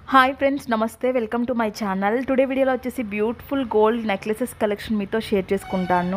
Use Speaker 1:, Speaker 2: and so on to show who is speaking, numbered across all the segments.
Speaker 1: Hi friends, నమస్తే. Welcome to my channel. Today వీడియోలో వచ్చేసి బ్యూటిఫుల్ గోల్డ్ నెక్లెసెస్ కలెక్షన్ మీతో షేర్ చేసుకుంటాను.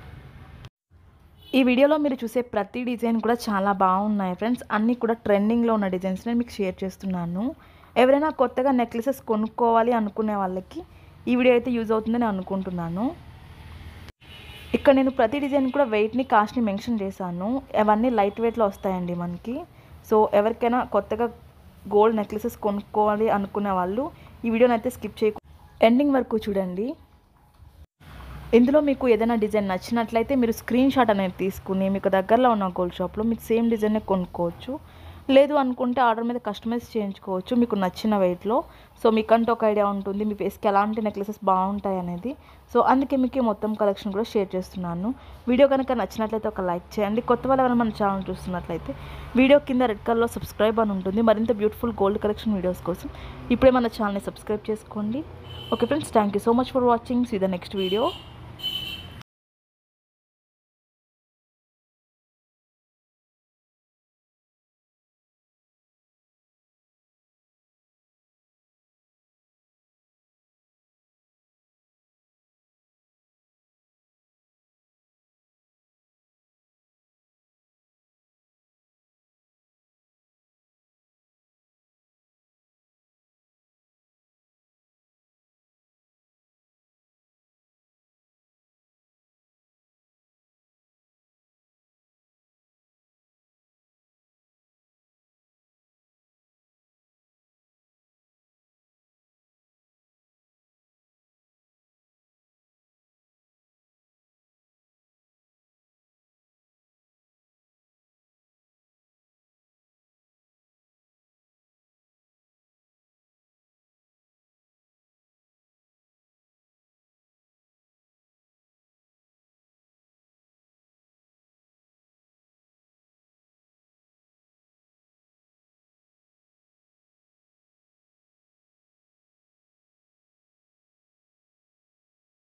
Speaker 1: ఈ వీడియోలో మీరు చూసే ప్రతి డిజైన్ కూడా చాలా బాగున్నాయి ఫ్రెండ్స్. అన్నీ కూడా ట్రెండింగ్లో ఉన్న డిజైన్స్ నేను మీకు షేర్ చేస్తున్నాను. ఎవరైనా కొత్తగా నెక్లెసెస్ కొనుక్కోవాలి అనుకునే వాళ్ళకి ఈ వీడియో అయితే యూజ్ అవుతుందని అనుకుంటున్నాను. ఇక్కడ నేను ప్రతి డిజైన్ కూడా వెయిట్ని, కాస్ట్ని మెన్షన్ చేశాను. అవన్నీ లైట్ వెయిట్లో వస్తాయండి మనకి. సో ఎవరికైనా కొత్తగా గోల్డ్ నెక్లెసెస్ కొనుక్కోవాలి అనుకునే వాళ్ళు ఈ వీడియోని అయితే స్కిప్ చేయకుండా ఎండింగ్ వరకు చూడండి. ఇందులో మీకు ఏదైనా డిజైన్ నచ్చినట్లయితే మీరు స్క్రీన్ షాట్ అనేది తీసుకుని మీకు దగ్గరలో ఉన్న గోల్డ్ షాప్లో మీకు సేమ్ డిజైన్నే కొనుక్కోవచ్చు. లేదు అనుకుంటే ఆర్డర్ మీద కస్టమైజ్ చేయించుకోవచ్చు మీకు నచ్చిన వెయిట్లో. సో మీకంటూ ఒక ఐడియా ఉంటుంది మీ ఫేస్కి ఎలాంటి నెక్లెసెస్ బాగుంటాయి అనేది. సో అందుకే మీకు మొత్తం కలెక్షన్ కూడా షేర్ చేస్తున్నాను. వీడియో కనుక నచ్చినట్లయితే ఒక లైక్ చేయండి. కొత్త వాళ్ళు ఎవరైనా మన ఛానల్ చూస్తున్నట్లయితే వీడియో కింద రెడ్ కలర్లో సబ్స్క్రైబ్ అని ఉంటుంది. మరింత బ్యూటిఫుల్ గోల్డ్ కలెక్షన్ వీడియోస్ కోసం ఇప్పుడే మన ఛానల్ని సబ్స్క్రైబ్ చేసుకోండి. Okay friends, thank you so much for watching. See the next video.